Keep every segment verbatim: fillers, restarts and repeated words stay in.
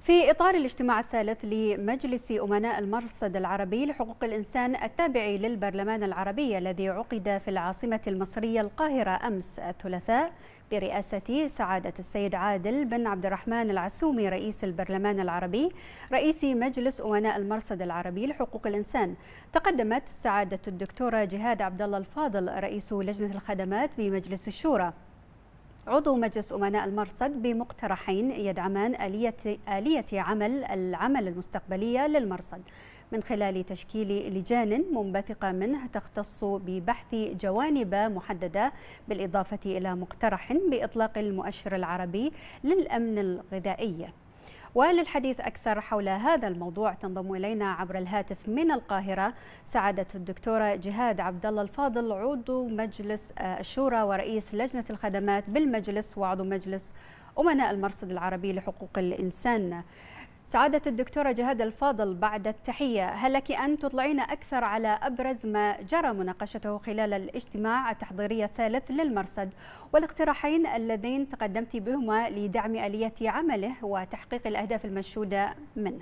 في إطار الاجتماع الثالث لمجلس أمناء المرصد العربي لحقوق الإنسان التابع للبرلمان العربي الذي عقد في العاصمة المصرية القاهرة أمس الثلاثاء برئاسة سعادة السيد عادل بن عبد الرحمن العسومي رئيس البرلمان العربي رئيس مجلس أمناء المرصد العربي لحقوق الإنسان، تقدمت سعادة الدكتورة جهاد عبد الله الفاضل رئيس لجنة الخدمات بمجلس الشورى عضو مجلس أمناء المرصد بمقترحين يدعمان آلية آلية عمل العمل المستقبلية للمرصد من خلال تشكيل لجان منبثقة منه تختص ببحث جوانب محددة، بالإضافة إلى مقترح بإطلاق المؤشر العربي للأمن الغذائي. وللحديث أكثر حول هذا الموضوع تنضم إلينا عبر الهاتف من القاهرة سعادة الدكتورة جهاد عبد الله الفاضل عضو مجلس الشورى ورئيس لجنة الخدمات بالمجلس وعضو مجلس أمناء المرصد العربي لحقوق الإنسان. سعادة الدكتورة جهاد الفاضل، بعد التحية، هل لك أن تطلعين أكثر على أبرز ما جرى مناقشته خلال الاجتماع التحضيري الثالث للمرصد والاقتراحين اللذين تقدمت بهما لدعم آلية عمله وتحقيق الأهداف المنشودة منه؟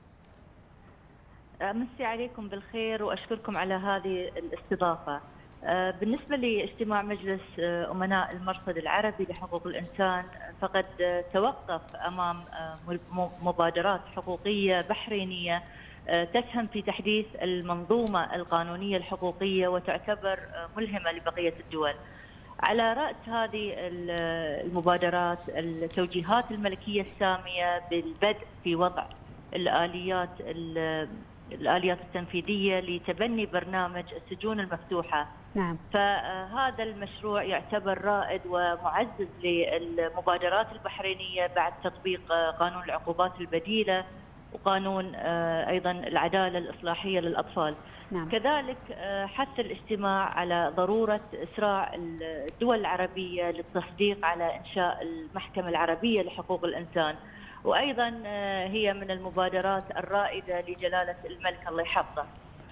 أمسي عليكم بالخير وأشكركم على هذه الاستضافة. بالنسبة لاجتماع مجلس أمناء المرصد العربي لحقوق الإنسان، فقد توقف أمام مبادرات حقوقية بحرينية تسهم في تحديث المنظومة القانونية الحقوقية وتعتبر ملهمة لبقية الدول. على رأس هذه المبادرات التوجيهات الملكية السامية بالبدء في وضع الآليات الآليات التنفيذية لتبني برنامج السجون المفتوحة. نعم. فهذا المشروع يعتبر رائد ومعزز للمبادرات البحرينية بعد تطبيق قانون العقوبات البديلة وقانون أيضا العدالة الإصلاحية للأطفال. نعم. كذلك حث الاجتماع على ضرورة إسراع الدول العربية للتصديق على إنشاء المحكمة العربية لحقوق الإنسان، وأيضا هي من المبادرات الرائدة لجلالة الملك الله يحفظه.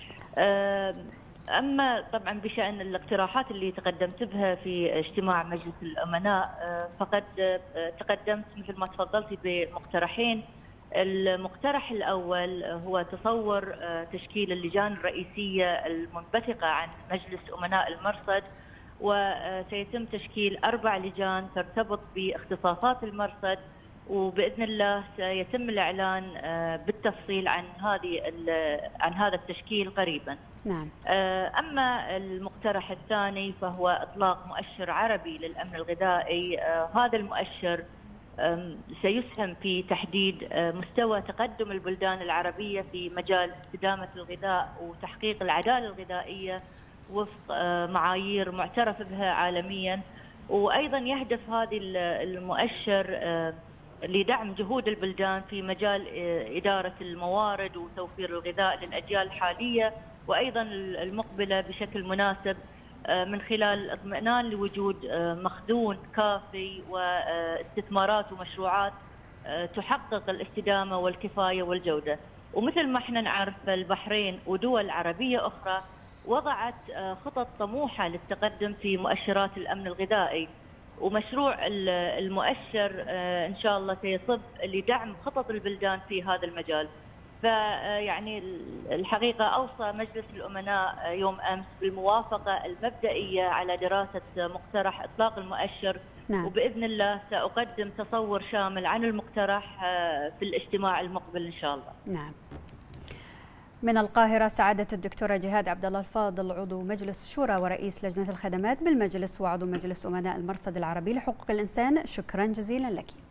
أما طبعا بشأن الاقتراحات اللي تقدمت بها في اجتماع مجلس الأمناء، فقد تقدمت مثل ما تفضلتي بمقترحين. المقترح الأول هو تصور تشكيل اللجان الرئيسية المنبثقة عن مجلس أمناء المرصد، وسيتم تشكيل أربع لجان ترتبط باختصاصات المرصد، وبإذن الله سيتم الإعلان بالتفصيل عن هذه عن هذا التشكيل قريبا. نعم. أما المقترح الثاني فهو إطلاق مؤشر عربي للأمن الغذائي. هذا المؤشر سيسهم في تحديد مستوى تقدم البلدان العربية في مجال استدامة الغذاء وتحقيق العدالة الغذائية وفق معايير معترف بها عالميا، وأيضا يهدف هذا المؤشر لدعم جهود البلدان في مجال إدارة الموارد وتوفير الغذاء للأجيال الحالية وأيضا المقبلة بشكل مناسب، من خلال الاطمئنان لوجود مخزون كافي واستثمارات ومشروعات تحقق الاستدامة والكفاية والجودة. ومثل ما احنا نعرف، البحرين ودول عربية أخرى وضعت خطط طموحة للتقدم في مؤشرات الأمن الغذائي، ومشروع المؤشر إن شاء الله سيصب لدعم خطط البلدان في هذا المجال. فيعني الحقيقة أوصى مجلس الأمناء يوم أمس بالموافقة المبدئية على دراسة مقترح إطلاق المؤشر. نعم. وبإذن الله سأقدم تصور شامل عن المقترح في الاجتماع المقبل إن شاء الله. نعم. من القاهرة سعادة الدكتورة جهاد عبد الله الفاضل عضو مجلس الشورى ورئيس لجنة الخدمات بالمجلس وعضو مجلس أمناء المرصد العربي لحقوق الإنسان، شكرا جزيلا لك.